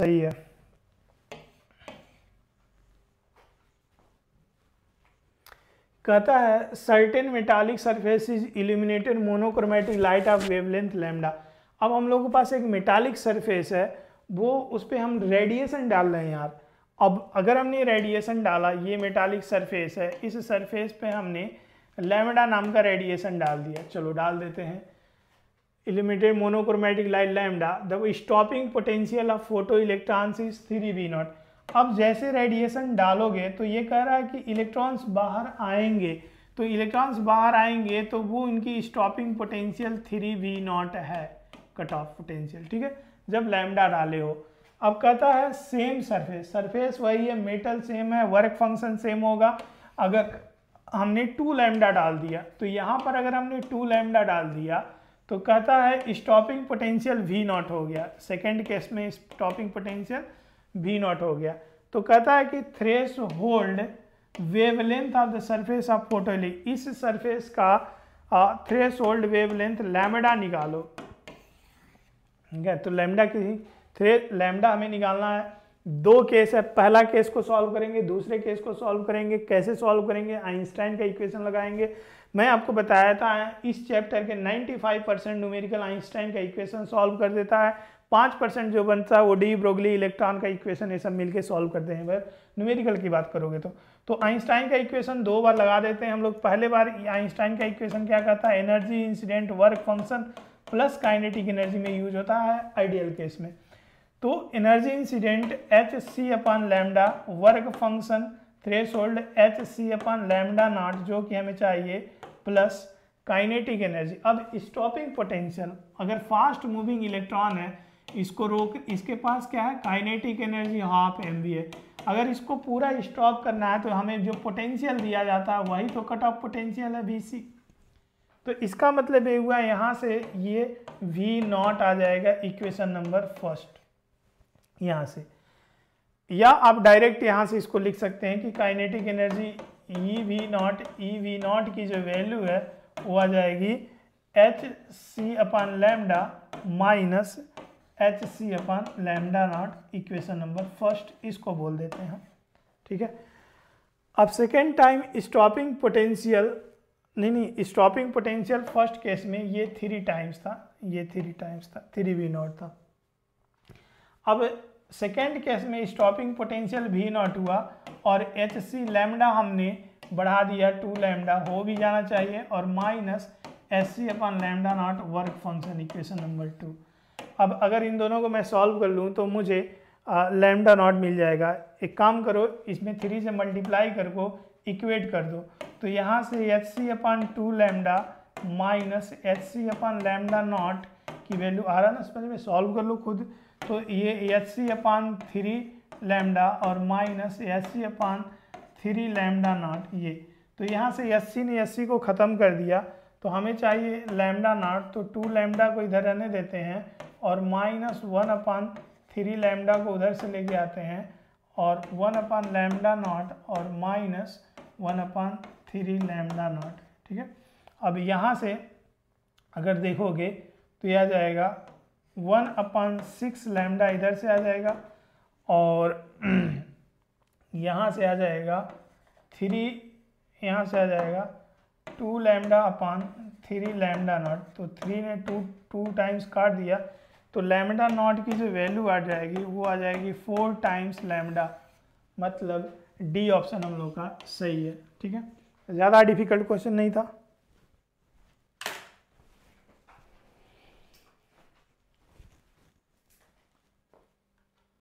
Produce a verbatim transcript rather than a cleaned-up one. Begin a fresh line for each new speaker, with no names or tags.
सही है। कहता है certain metallic surface is illuminated monochromatic light of wavelength lambda. अब हम लोगों के पास एक मेटालिक सरफेस है, वो उस पर हम रेडिएशन डाल रहे हैं यार। अब अगर हमने रेडिएशन डाला, ये मेटालिक सरफेस है, इस सरफेस पे हमने लैम्डा नाम का रेडिएशन डाल दिया। चलो डाल देते हैं, illuminated monochromatic light lambda, the stopping potential of photoelectrons is three V not. अब जैसे रेडिएशन डालोगे तो ये कह रहा है कि इलेक्ट्रॉन्स बाहर आएंगे, तो इलेक्ट्रॉन्स बाहर आएंगे तो वो इनकी stopping potential three V not है, कट ऑफ पोटेंशियल, ठीक है, जब लैम्डा डाले हो। अब कहता है सेम सरफेस, सरफेस वही है, मेटल सेम है, वर्क फंक्शन सेम होगा। अगर हमने टू लैम्डा डाल दिया, तो यहाँ पर अगर हमने टू लैम्डा डाल दिया तो कहता है स्टॉपिंग पोटेंशियल वी नॉट हो गया। सेकेंड केस में स्टॉपिंग पोटेंशियल वी नॉट हो गया। तो कहता है कि threshold wavelength of the surface of photo, इस सरफेस का थ्रेश होल्ड वेवलेंथ लैम्डा निकालो, ठीक है। तो लैम्डा की थ्रे लैम्डा हमें निकालना है। दो केस है, पहला केस को सॉल्व करेंगे, दूसरे केस को सॉल्व करेंगे। कैसे सॉल्व करेंगे? आइंस्टाइन का इक्वेशन लगाएंगे। मैं आपको बताया था इस चैप्टर के पचानवे परसेंट न्यूमेरिकल आइंस्टाइन का इक्वेशन सॉल्व कर देता है, पाँच परसेंट जो बनता है वो डी ब्रोगली इलेक्ट्रॉन का इक्वेशन, ये सब मिलके सॉल्व करते हैं। अगर न्यूमेरिकल की बात करोगे तो तो आइंस्टाइन का इक्वेशन दो बार लगा देते हैं हम लोग। पहले बार आइंस्टाइन का इक्वेशन क्या कहता है? Energy incident work function plus kinetic energy में यूज होता है आइडियल केस में। तो energy incident H C upon lambda, work function threshold H C upon lambda not जो कि हमें चाहिए, प्लस काइनेटिक एनर्जी। अब स्टॉपिंग पोटेंशियल, अगर फास्ट मूविंग इलेक्ट्रॉन है, इसको रोक, इसके पास क्या है? Kinetic energy half M V है। अगर इसको पूरा स्टॉप करना है तो हमें जो पोटेंशियल दिया जाता है वही तो कट ऑफ पोटेंशियल है, वी सी। तो इसका मतलब ये हुआ यहाँ से ये वी नॉट आ जाएगा इक्वेशन नंबर फर्स्ट यहाँ से। या आप डायरेक्ट यहाँ से इसको लिख सकते हैं कि kinetic energy E V not, E V not की जो वैल्यू है वो आ जाएगी H C upon lambda minus H C upon lambda not, equation number first इसको बोल देते हैं, ठीक है। अब सेकेंड टाइम स्टॉपिंग पोटेंशियल, नहीं नहीं स्टॉपिंग पोटेंशियल फर्स्ट केस में ये थ्री टाइम्स था, ये थ्री टाइम्स था, थ्री वी नॉट था। अब सेकेंड केस में स्टॉपिंग पोटेंशियल वी नॉट हुआ और एच सी लैम्डा हमने बढ़ा दिया टू लैम्डा, हो भी जाना चाहिए, और minus H C upon lambda not work function, equation number two. अब अगर इन दोनों को मैं सॉल्व कर लूँ तो मुझे लैम्डा नॉट मिल जाएगा। एक काम करो, इसमें थ्री से मल्टीप्लाई कर को इक्वेट कर दो, तो यहाँ से H C upon two lambda minus H C upon lambda not की वैल्यू आ रहा ना, समझ में, सॉल्व कर लो खुद। तो ये H C upon three lambda और minus H C upon three lambda not, ये तो यहाँ से एच सी ने एच सी को ख़त्म कर दिया, तो हमें चाहिए लैम्डा नॉट। तो टू लैम्डा को इधर रहने देते हैं और minus one upon three lambda को उधर से लेके आते हैं और वन अपान लैम्डा नॉट और minus one upon three lambda not, ठीक है। अब यहाँ से अगर देखोगे तो यह आ जाएगा वन अपान सिक्स लैम्डा, इधर से आ जाएगा और यहाँ से आ जाएगा थ्री, यहाँ से आ जाएगा two lambda upon three lambda not. तो थ्री ने टू टू टाइम्स काट दिया, तो लैम्डा नॉट की जो वैल्यू आ जाएगी वो आ जाएगी फोर टाइम्स लैम्डा, मतलब डी ऑप्शन हम लोग का सही है, ठीक है। ज़्यादा डिफिकल्ट क्वेश्चन नहीं था।